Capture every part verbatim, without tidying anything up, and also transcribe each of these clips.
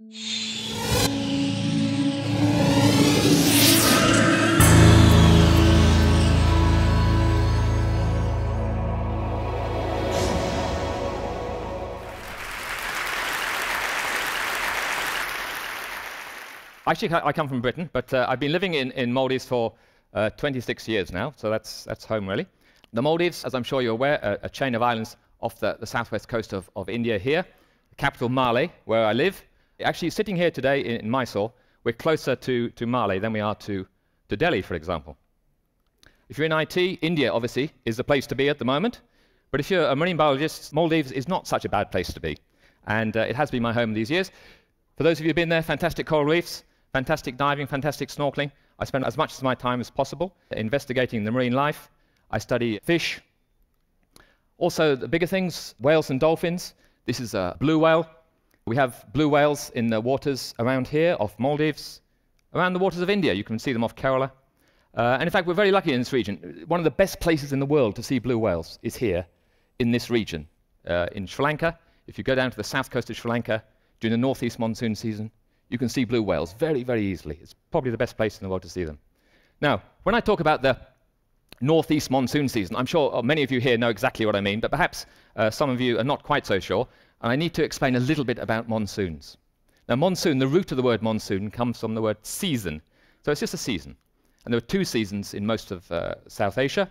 Actually, I come from Britain, but uh, I've been living in, in Maldives for uh, twenty-six years now, so that's, that's home, really. The Maldives, as I'm sure you're aware, are a chain of islands off the, the southwest coast of, of India here. The capital, Male, where I live. Actually, sitting here today in, in Mysore, we're closer to, to Male than we are to, to Delhi, for example. If you're in I T, India, obviously, is the place to be at the moment. But if you're a marine biologist, Maldives is not such a bad place to be. And uh, it has been my home these years. For those of you who've been there, fantastic coral reefs, fantastic diving, fantastic snorkeling. I spend as much of my time as possible investigating the marine life. I study fish. Also, the bigger things, whales and dolphins. This is a blue whale. We have blue whales in the waters around here, off Maldives, around the waters of India. You can see them off Kerala. Uh, and in fact, we're very lucky in this region. One of the best places in the world to see blue whales is here, in this region. Uh, in Sri Lanka, if you go down to the south coast of Sri Lanka during the northeast monsoon season, you can see blue whales very, very easily. It's probably the best place in the world to see them. Now, when I talk about the northeast monsoon season, I'm sure many of you here know exactly what I mean, but perhaps uh, some of you are not quite so sure, and I need to explain a little bit about monsoons. Now, monsoon, the root of the word monsoon comes from the word season. So it's just a season. And there are two seasons in most of uh, South Asia.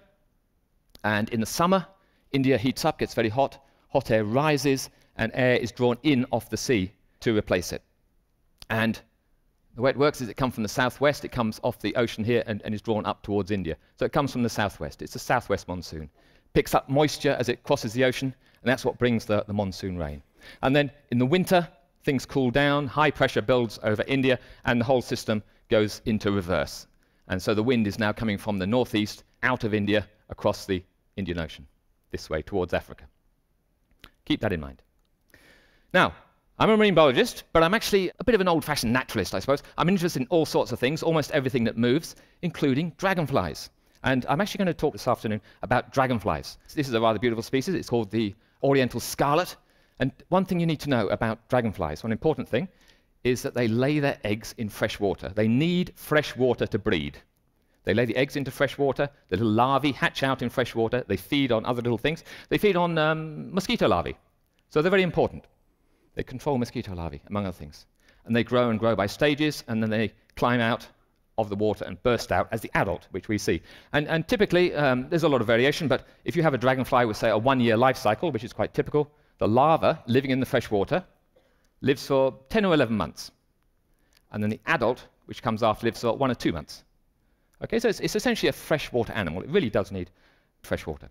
And in the summer, India heats up, gets very hot, hot air rises, and air is drawn in off the sea to replace it. And the way it works is it comes from the southwest, it comes off the ocean here and, and is drawn up towards India. So it comes from the southwest. It's a southwest monsoon. Picks up moisture as it crosses the ocean, and that's what brings the, the monsoon rain. And then in the winter, things cool down, high pressure builds over India, and the whole system goes into reverse. And so the wind is now coming from the northeast, out of India, across the Indian Ocean, this way towards Africa. Keep that in mind. Now, I'm a marine biologist, but I'm actually a bit of an old-fashioned naturalist, I suppose. I'm interested in all sorts of things, almost everything that moves, including dragonflies. And I'm actually going to talk this afternoon about dragonflies. This is a rather beautiful species. It's called the Oriental scarlet. And one thing you need to know about dragonflies, one important thing, is that they lay their eggs in fresh water. They need fresh water to breed. They lay the eggs into fresh water. The little larvae hatch out in fresh water. They feed on other little things. They feed on um, mosquito larvae. So they're very important. They control mosquito larvae, among other things. And they grow and grow by stages, and then they climb out of the water and burst out as the adult, which we see. And, and typically, um, there's a lot of variation, but if you have a dragonfly with, say, a one-year life cycle, which is quite typical, the larva, living in the fresh water, lives for ten or eleven months. And then the adult, which comes after, lives for one or two months. Okay, so it's, it's essentially a freshwater animal. It really does need fresh water.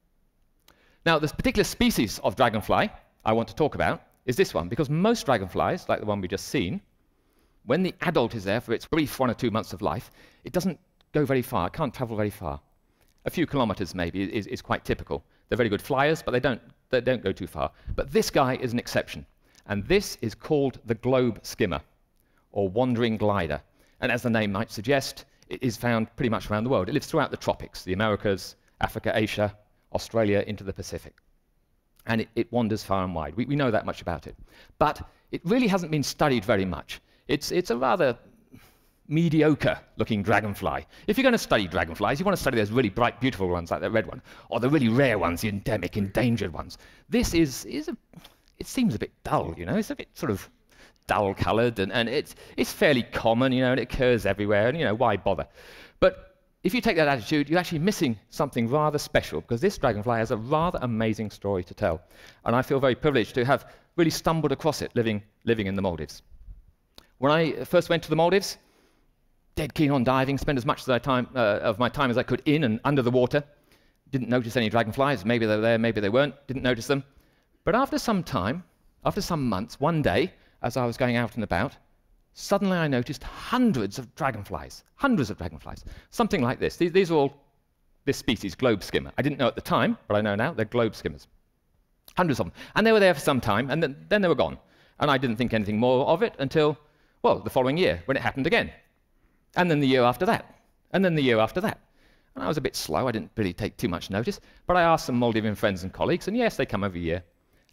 Now, this particular species of dragonfly I want to talk about is this one, because most dragonflies, like the one we just seen, when the adult is there for its brief one or two months of life, it doesn't go very far, it can't travel very far. A few kilometers maybe is, is quite typical. They're very good flyers, but they don't, they don't go too far. But this guy is an exception, and this is called the globe skimmer, or wandering glider. And as the name might suggest, it is found pretty much around the world. It lives throughout the tropics, the Americas, Africa, Asia, Australia, into the Pacific. And it, it wanders far and wide. We, we know that much about it. But it really hasn't been studied very much. It's, it's a rather mediocre-looking dragonfly. If you're going to study dragonflies, you want to study those really bright, beautiful ones, like that red one, or the really rare ones, the endemic, endangered ones. This is, is a, it seems a bit dull, you know? It's a bit sort of dull-coloured, and, and it's, it's fairly common, you know, and it occurs everywhere, and, you know, why bother? But if you take that attitude, you're actually missing something rather special, because this dragonfly has a rather amazing story to tell. And I feel very privileged to have really stumbled across it living, living in the Maldives. When I first went to the Maldives, dead keen on diving, spent as much of, time, uh, of my time as I could in and under the water. Didn't notice any dragonflies. Maybe they were there, maybe they weren't. Didn't notice them. But after some time, after some months, one day, as I was going out and about, suddenly I noticed hundreds of dragonflies, hundreds of dragonflies, something like this. These, these are all this species, globe skimmer. I didn't know at the time, but I know now, they're globe skimmers. Hundreds of them. And they were there for some time, and then, then they were gone. And I didn't think anything more of it until, well, the following year, when it happened again. And then the year after that. And then the year after that. And I was a bit slow, I didn't really take too much notice, but I asked some Maldivian friends and colleagues, and yes, they come every year.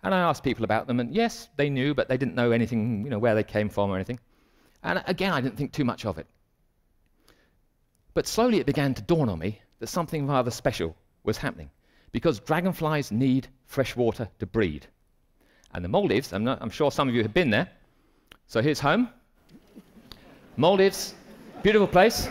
And I asked people about them, and yes, they knew, but they didn't know anything, you know, where they came from or anything. And again, I didn't think too much of it. But slowly it began to dawn on me that something rather special was happening, because dragonflies need fresh water to breed. And the Maldives, I'm, not, I'm sure some of you have been there. So here's home. Maldives, beautiful place.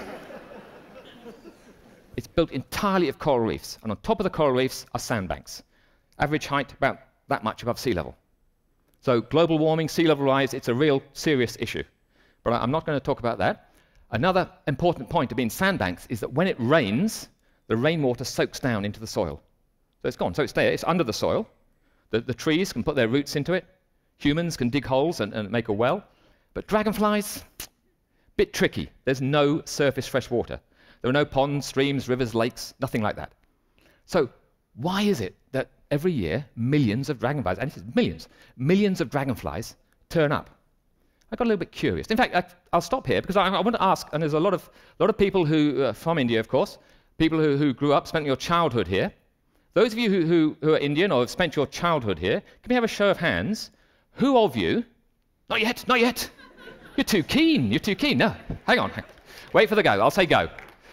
It's built entirely of coral reefs, and on top of the coral reefs are sandbanks. Average height about that much above sea level. So global warming, sea level rise, it's a real serious issue. But I'm not going to talk about that. Another important point of being sandbanks is that when it rains, the rainwater soaks down into the soil. So it's gone. So it's there. It's under the soil. The, the trees can put their roots into it. Humans can dig holes and, and make a well. But dragonflies, bit tricky. There's no surface fresh water. There are no ponds, streams, rivers, lakes, nothing like that. So why is it that every year millions of dragonflies, and it is millions, millions of dragonflies turn up? I got a little bit curious. In fact, I, I'll stop here because I, I want to ask, and there's a lot of, lot of people who, uh, from India, of course, people who, who grew up, spent your childhood here. Those of you who, who, who are Indian or have spent your childhood here, can we have a show of hands? Who of you, not yet, not yet, you're too keen, you're too keen, no, hang on, hang on. Wait for the go, I'll say go.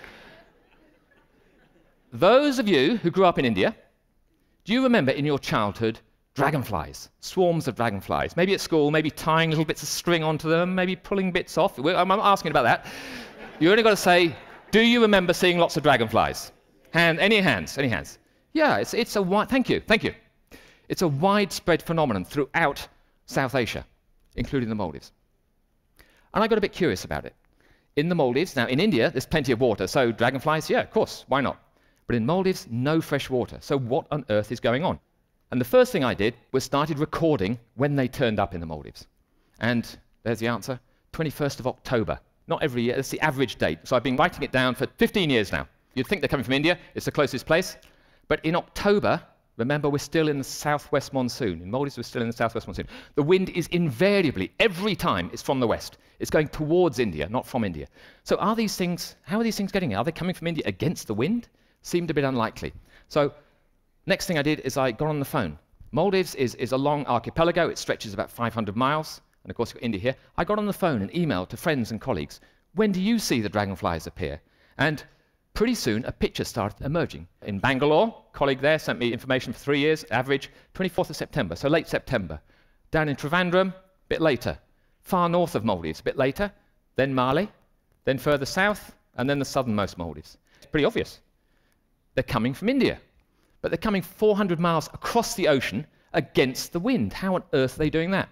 Those of you who grew up in India, do you remember in your childhood dragonflies, swarms of dragonflies? Maybe at school, maybe tying little bits of string onto them, maybe pulling bits off. I'm not asking about that. You only got to say, do you remember seeing lots of dragonflies? Hand, any hands, any hands? Yeah, it's, it's a wide, thank you, thank you. It's a widespread phenomenon throughout South Asia, including the Maldives. And I got a bit curious about it. In the Maldives, now in India, there's plenty of water, so dragonflies, yeah, of course, why not? But in Maldives, no fresh water. So what on earth is going on? And the first thing I did was started recording when they turned up in the Maldives. And there's the answer, twenty-first of October. Not every year, that's the average date. So I've been writing it down for fifteen years now. You'd think they're coming from India, it's the closest place. But in October, remember, we're still in the southwest monsoon. In Maldives, we're still in the southwest monsoon. The wind is invariably, every time, it's from the west. It's going towards India, not from India. So are these things, how are these things getting here? Are they coming from India against the wind? Seemed a bit unlikely. So next thing I did is I got on the phone. Maldives is, is a long archipelago. It stretches about five hundred miles. And of course, you've got India here. I got on the phone and emailed to friends and colleagues. When do you see the dragonflies appear? And pretty soon, a picture started emerging. In Bangalore, a colleague there sent me information for three years, average twenty-fourth of September, so late September. Down in Trivandrum, a bit later. Far north of Maldives, a bit later. Then Mali, then further south, and then the southernmost Maldives. It's pretty obvious. They're coming from India, but they're coming four hundred miles across the ocean against the wind. How on earth are they doing that?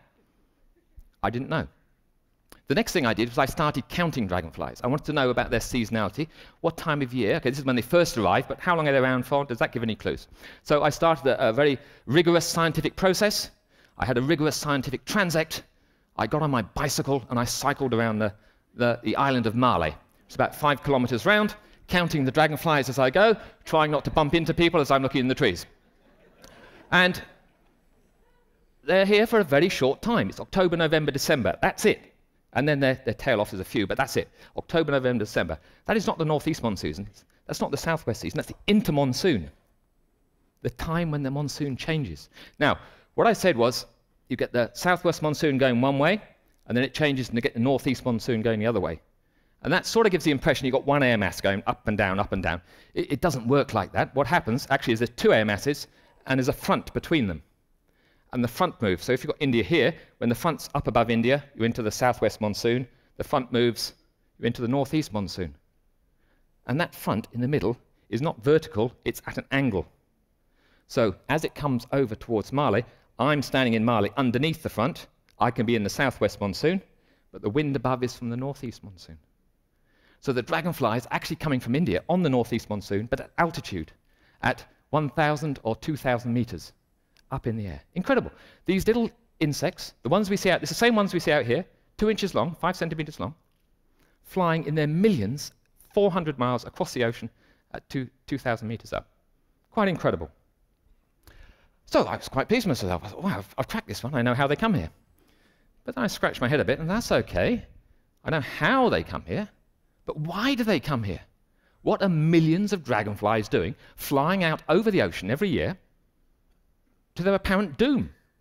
I didn't know. The next thing I did was I started counting dragonflies. I wanted to know about their seasonality, what time of year. Okay, this is when they first arrive, but how long are they around for? Does that give any clues? So I started a, a very rigorous scientific process. I had a rigorous scientific transect. I got on my bicycle and I cycled around the, the, the island of Mali. It's about five kilometers round, counting the dragonflies as I go, trying not to bump into people as I'm looking in the trees. And they're here for a very short time. It's October, November, December. That's it. And then their, their tail off is a few, but that's it. October, November, December. That is not the northeast monsoon. That's not the southwest season. That's the intermonsoon, the time when the monsoon changes. Now, what I said was, you get the southwest monsoon going one way, and then it changes and you get the northeast monsoon going the other way. And that sort of gives the impression you've got one air mass going up and down, up and down. It, it doesn't work like that. What happens, actually, is there's two air masses, and there's a front between them. And the front moves. So if you've got India here, when the front's up above India, you're into the southwest monsoon. The front moves, you're into the northeast monsoon. And that front in the middle is not vertical, it's at an angle. So as it comes over towards Mali, I'm standing in Mali underneath the front. I can be in the southwest monsoon, but the wind above is from the northeast monsoon. So the dragonfly is actually coming from India on the northeast monsoon, but at altitude, at one thousand or two thousand meters. Up in the air. Incredible. These little insects, the ones we see out, it's the same ones we see out here, two inches long, five centimeters long, flying in their millions, four hundred miles across the ocean at two thousand meters up. Quite incredible. So I was quite pleased with myself. I thought, wow, I've, I've cracked this one. I know how they come here. But then I scratched my head a bit, and that's okay. I know how they come here, but why do they come here? What are millions of dragonflies doing, flying out over the ocean every year, to their apparent doom?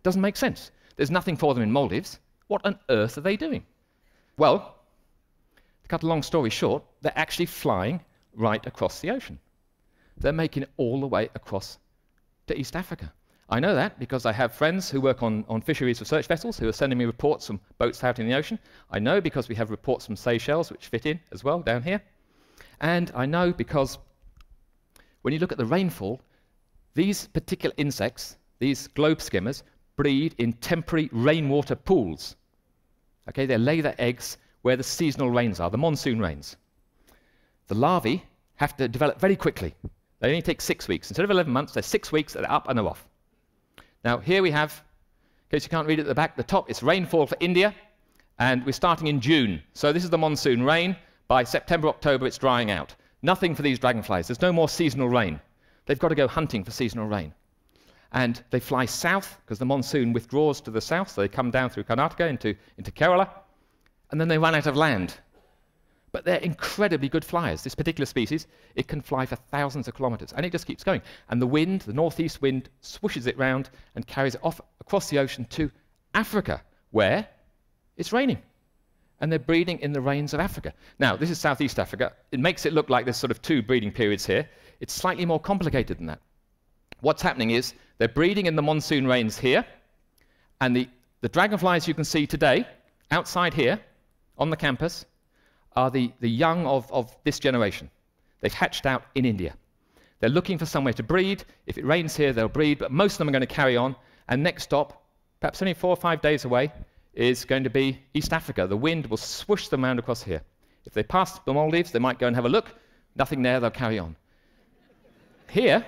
Doesn't make sense. There's nothing for them in Maldives. What on earth are they doing? Well, to cut a long story short, they're actually flying right across the ocean. They're making it all the way across to East Africa. I know that because I have friends who work on, on fisheries research vessels who are sending me reports from boats out in the ocean. I know because we have reports from Seychelles, which fit in as well down here. And I know because when you look at the rainfall, these particular insects, these globe skimmers, breed in temporary rainwater pools. Okay, they lay their eggs where the seasonal rains are, the monsoon rains. The larvae have to develop very quickly. They only take six weeks. Instead of eleven months, they're six weeks, they're up and they're off. Now, here we have, in case you can't read it at the back, the top, it's rainfall for India, and we're starting in June. So this is the monsoon rain. By September, October, it's drying out. Nothing for these dragonflies. There's no more seasonal rain. They've got to go hunting for seasonal rain. And they fly south, because the monsoon withdraws to the south, so they come down through Karnataka into, into Kerala, and then they run out of land. But they're incredibly good flyers. This particular species, it can fly for thousands of kilometers, and it just keeps going. And the wind, the northeast wind, swooshes it round and carries it off across the ocean to Africa, where it's raining. And they're breeding in the rains of Africa. Now, this is Southeast Africa. It makes it look like there's sort of two breeding periods here. It's slightly more complicated than that. What's happening is they're breeding in the monsoon rains here, and the, the dragonflies you can see today, outside here, on the campus, are the, the young of, of this generation. They've hatched out in India. They're looking for somewhere to breed. If it rains here, they'll breed, but most of them are going to carry on. And next stop, perhaps only four or five days away, is going to be East Africa. The wind will swoosh them around across here. If they pass the Maldives, they might go and have a look. Nothing there, they'll carry on. Here,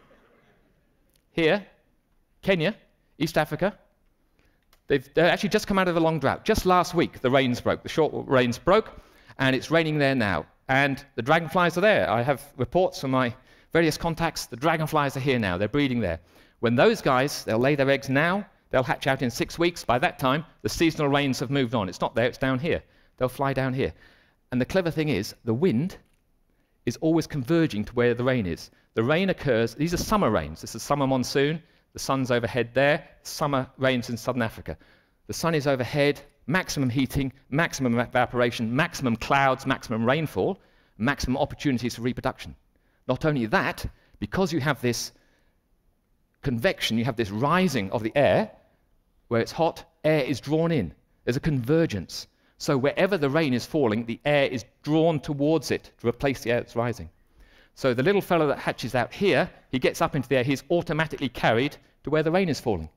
here, Kenya, East Africa, they've, they've actually just come out of a long drought. Just last week, the rains broke, the short rains broke, and it's raining there now. And the dragonflies are there. I have reports from my various contacts. The dragonflies are here now. They're breeding there. When those guys, they'll lay their eggs now. They'll hatch out in six weeks. By that time, the seasonal rains have moved on. It's not there. It's down here. They'll fly down here. And the clever thing is, the wind is always converging to where the rain is. The rain occurs. These are summer rains. This is summer monsoon. The sun's overhead there. Summer rains in southern Africa. The sun is overhead. Maximum heating, maximum evaporation, maximum clouds, maximum rainfall, maximum opportunities for reproduction. Not only that, because you have this convection, you have this rising of the air, where it's hot, air is drawn in. There's a convergence. So wherever the rain is falling, the air is drawn towards it to replace the air that's rising. So the little fellow that hatches out here, he gets up into the air, he's automatically carried to where the rain is falling.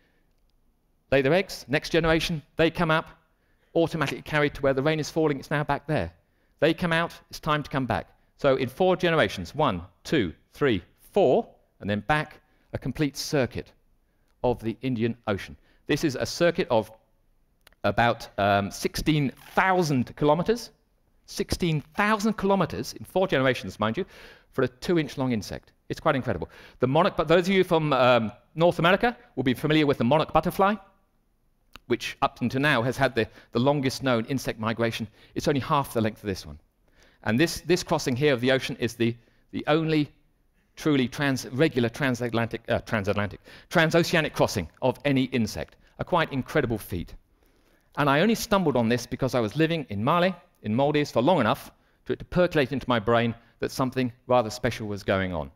Lay their eggs, next generation, they come up, automatically carried to where the rain is falling, it's now back there. They come out, it's time to come back. So in four generations, one, two, three, four, and then back, a complete circuit of the Indian Ocean. This is a circuit of about um, sixteen thousand kilometers, sixteen thousand kilometers in four generations, mind you, for a two-inch long insect. It's quite incredible. The monarch, but those of you from um, North America will be familiar with the monarch butterfly, which up until now has had the, the longest known insect migration. It's only half the length of this one. And this, this crossing here of the ocean is the, the only truly trans, regular transatlantic, uh, transatlantic, transoceanic crossing of any insect. A quite incredible feat. And I only stumbled on this because I was living in Mali, in Maldives, for long enough for it to percolate into my brain that something rather special was going on.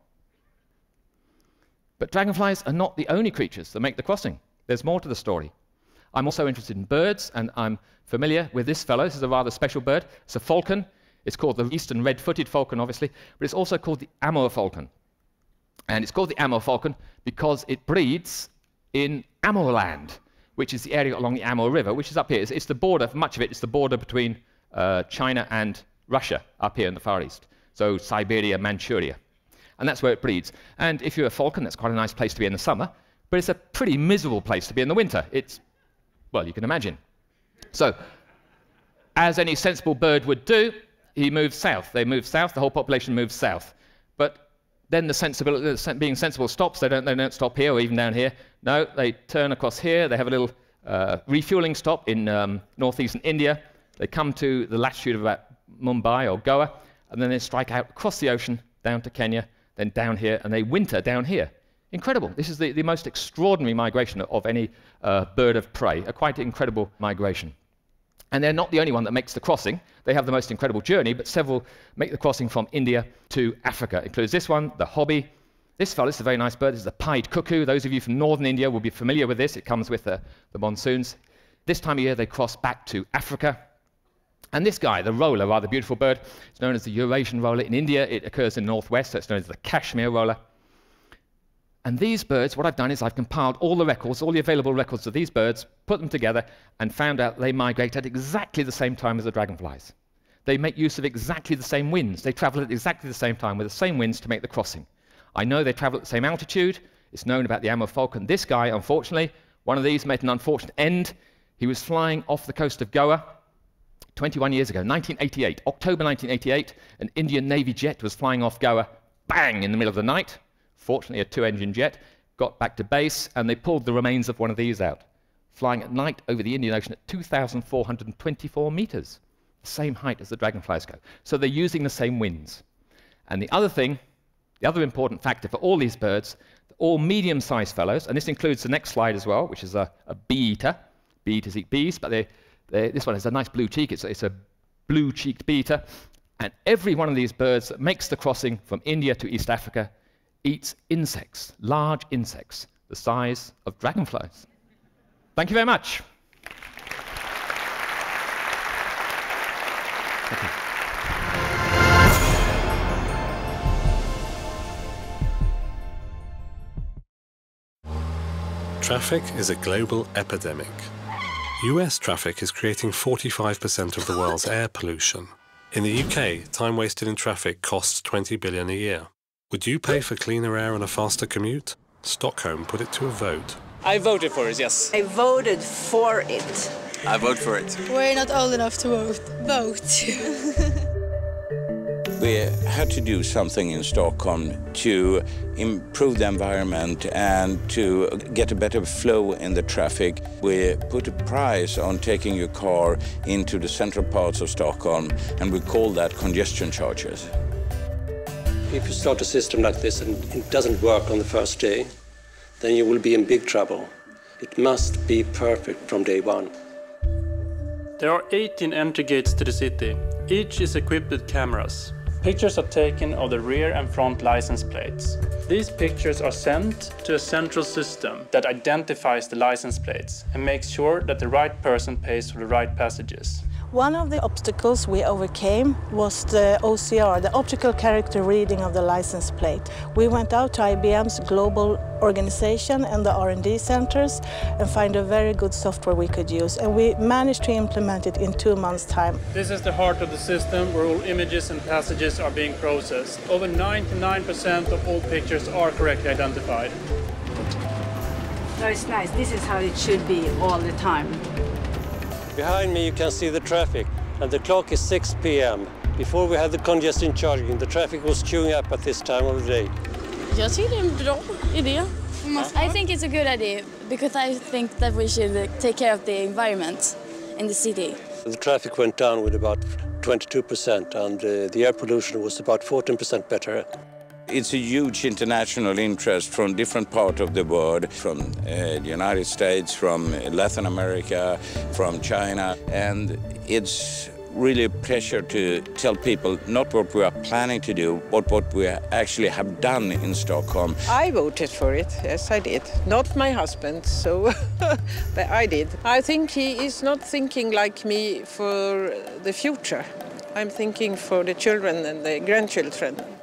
But dragonflies are not the only creatures that make the crossing. There's more to the story. I'm also interested in birds, and I'm familiar with this fellow. This is a rather special bird. It's a falcon. It's called the eastern red-footed falcon, obviously, but it's also called the Amur falcon. And it's called the Amur falcon because it breeds in Amurland, which is the area along the Amur River, which is up here. It's, it's the border, for much of it, it's the border between uh, China and Russia, up here in the Far East. So Siberia, Manchuria. And that's where it breeds. And if you're a falcon, that's quite a nice place to be in the summer, but it's a pretty miserable place to be in the winter. It's, well, you can imagine. So, as any sensible bird would do, he moves south. They move south, the whole population moves south. But then the sensibility, being sensible stops. They don't, they don't stop here or even down here. No, they turn across here. They have a little uh, refueling stop in um, northeastern India. They come to the latitude of about Mumbai or Goa, and then they strike out across the ocean down to Kenya, then down here, and they winter down here Incredible. This is the, the most extraordinary migration of any uh, bird of prey, a quite incredible migration. And they're not the only one that makes the crossing. They have the most incredible journey, but several make the crossing from India to Africa. It includes this one, the hobby. This fellow, this is a very nice bird. This is the pied cuckoo. Those of you from northern India will be familiar with this. It comes with the, the monsoons. This time of year, they cross back to Africa. And this guy, the roller, rather beautiful bird, it's known as the Eurasian roller. In India, it occurs in the northwest, so it's known as the Kashmir roller. And these birds, what I've done is I've compiled all the records, all the available records of these birds, put them together, and found out they migrate at exactly the same time as the dragonflies. They make use of exactly the same winds. They travel at exactly the same time with the same winds to make the crossing. I know they travel at the same altitude. It's known about the Amur falcon. This guy, unfortunately, one of these made an unfortunate end. He was flying off the coast of Goa twenty-one years ago, nineteen eighty-eight, October nineteen eighty-eight, an Indian Navy jet was flying off Goa, bang, in the middle of the night. Fortunately, a two-engine jet, got back to base, and they pulled the remains of one of these out, flying at night over the Indian Ocean at two thousand four hundred twenty-four meters, the same height as the dragonflies go. So they're using the same winds. And the other thing, the other important factor for all these birds, all medium-sized fellows, and this includes the next slide as well, which is a, a bee-eater. Bee-eaters eat bees, but they, they, this one has a nice blue cheek. It's, it's a blue-cheeked bee-eater. And every one of these birds that makes the crossing from India to East Africa eats insects, large insects, the size of dragonflies. Thank you very much. Thank you. Traffic is a global epidemic. U S traffic is creating forty-five percent of the world's air pollution. In the U K, time wasted in traffic costs twenty billion dollars a year. Would you pay for cleaner air and a faster commute? Stockholm put it to a vote. I voted for it, yes. I voted for it. I vote for it. We're not old enough to vote. Vote. We had to do something in Stockholm to improve the environment and to get a better flow in the traffic. We put a price on taking your car into the central parts of Stockholm, and we call that congestion charges. If you start a system like this and it doesn't work on the first day, then you will be in big trouble. It must be perfect from day one. There are eighteen entry gates to the city. Each is equipped with cameras. Pictures are taken of the rear and front license plates. These pictures are sent to a central system that identifies the license plates and makes sure that the right person pays for the right passages. One of the obstacles we overcame was the O C R, the optical character reading of the license plate. We went out to I B M's global organization and the R and D centers and find a very good software we could use, and we managed to implement it in two months' time. This is the heart of the system where all images and passages are being processed. Over ninety-nine percent of all pictures are correctly identified. No, it's nice. This is how it should be all the time. Behind me you can see the traffic, and the clock is six p m Before we had the congestion charging, the traffic was queuing up at this time of the day. Jag tycker det är en bra idé. I think it's a good idea because I think that we should take care of the environment in the city. The traffic went down with about twenty-two percent, and uh, the air pollution was about fourteen percent better. It's a huge international interest from different parts of the world, from uh, the United States, from Latin America, from China, and it's really a pleasure to tell people not what we are planning to do, but what we actually have done in Stockholm. I voted for it, yes I did. Not my husband, so but I did. I think he is not thinking like me for the future. I'm thinking for the children and the grandchildren.